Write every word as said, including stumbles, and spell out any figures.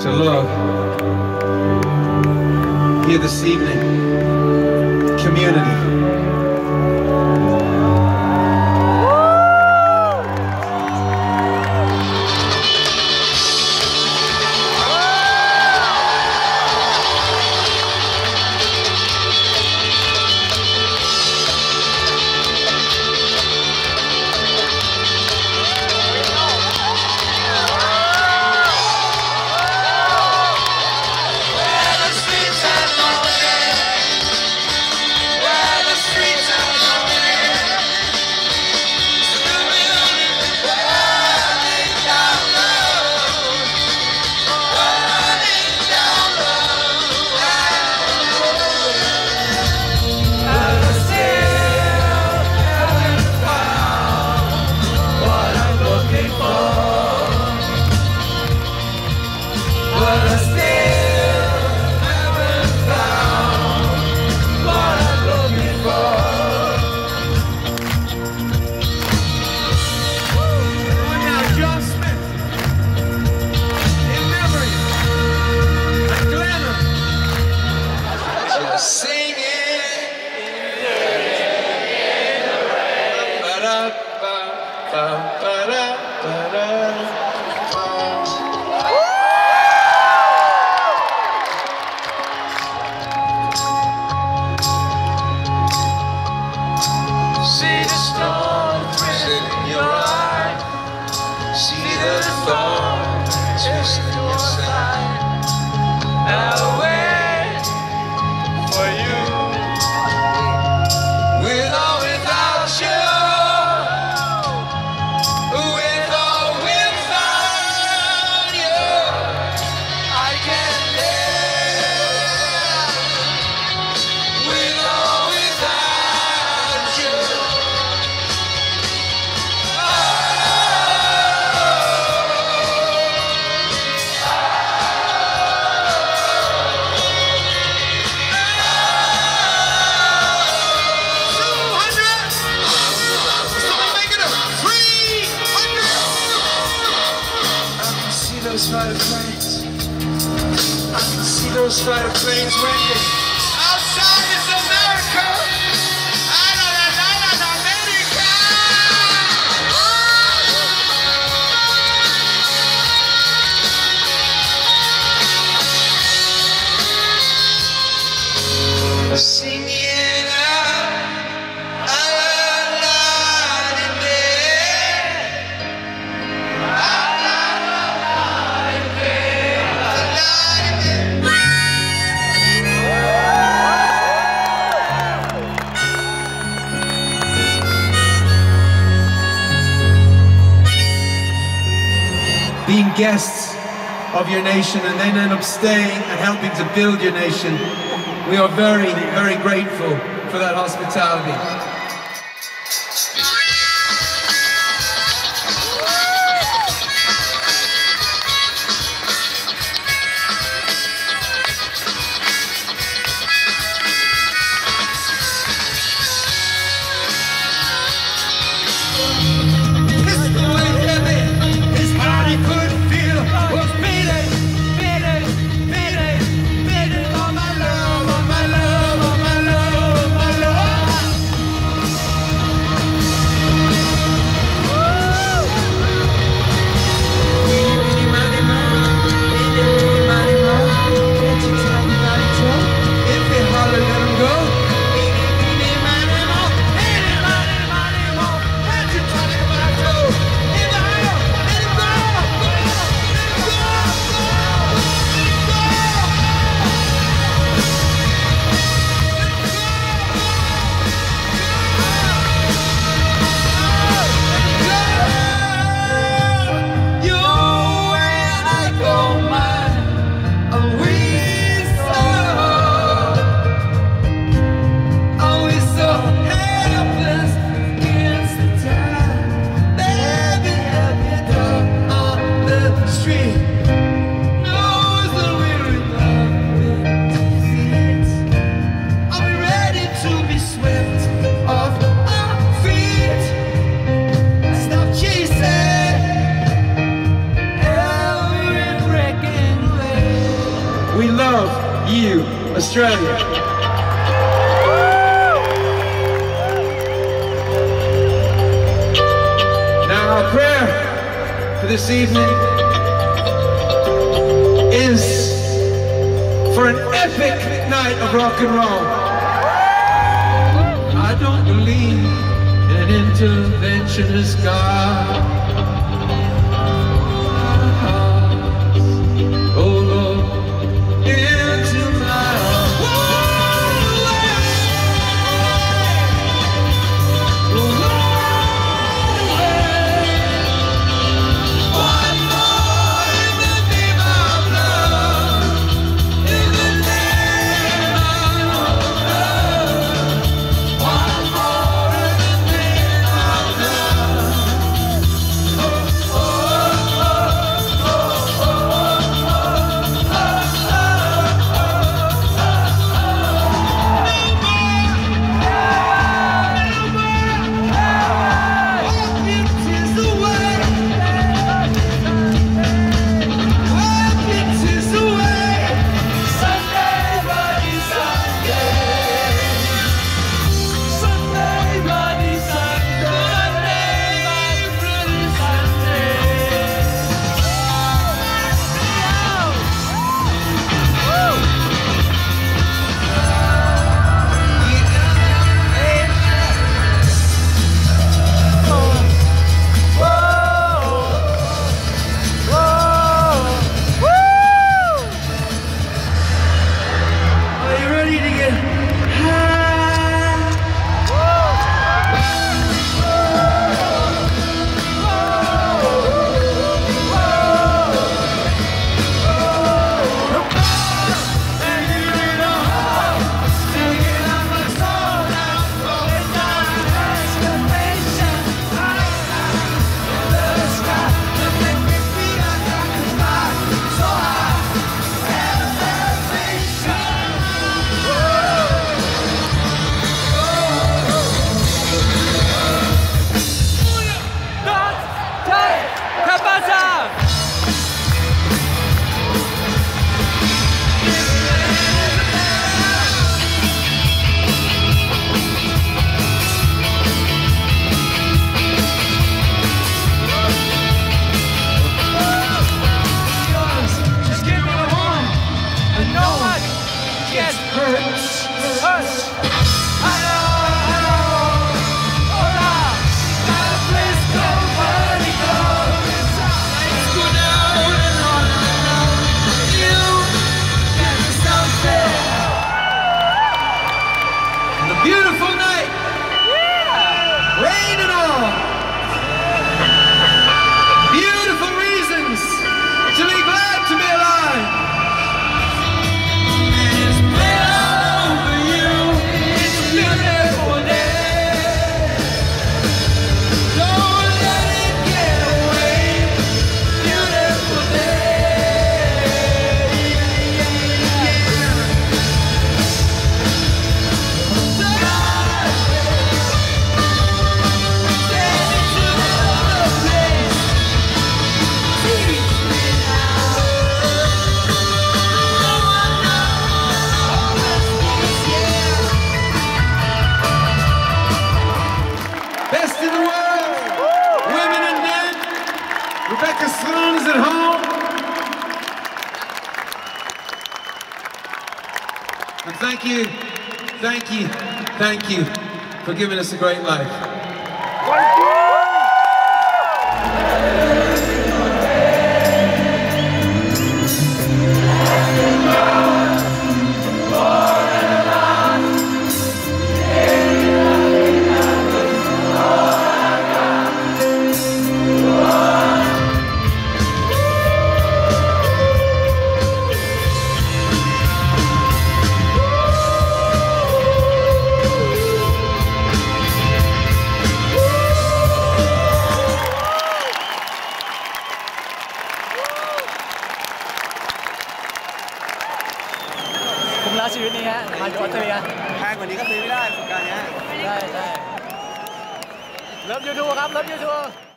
to love. Here this evening, community. Being guests of your nation and then end up staying and helping to build your nation. We are very, very grateful for that hospitality. Love, We love you, Australia. Now our prayer for this evening is for an epic night of rock and roll. I don't believe in an interventionist God. Oh Lord, into my at home. And thank you, thank you, thank you for giving us a great life. Thank you.คุ้มแล้วชีวิตนี้ฮะมาจากออสเตรเลียแพงกว่านี้ก็ซื้อไม่ได้ประสบการณ์นี้ใช่ใช่เลิฟยูทูบครับเลิฟยูทูบ